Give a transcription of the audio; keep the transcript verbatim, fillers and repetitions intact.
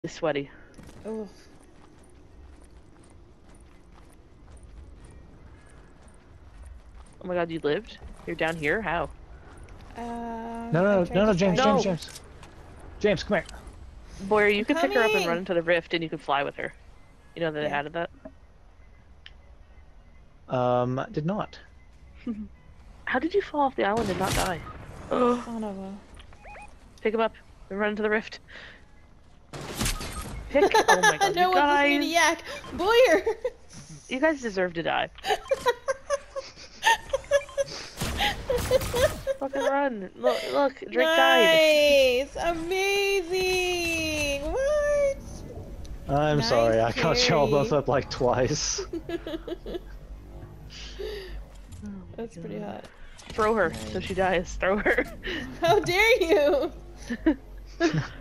sweaty. Oh. Oh my god, you lived? You're down here? How? Uh, No, no, no, no, James, No. James, James. James, come here. Boyer, you I'm could pick her up and coming. run into the rift and you could fly with her. You know that they Yeah. added that? Um, did not. How did you fall off the island and not die? Oh, Son of a... pick him up and run into the rift. Pick. Oh my god, no you one's listening to guys. Yak. Boyer! You guys deserve to die. Fucking run. Look, look, Drake died. Nice! Amazing! What? I'm Nice sorry, I caught y'all carry. both up like twice. That's pretty hot. Throw her so she dies. Throw her. How dare you!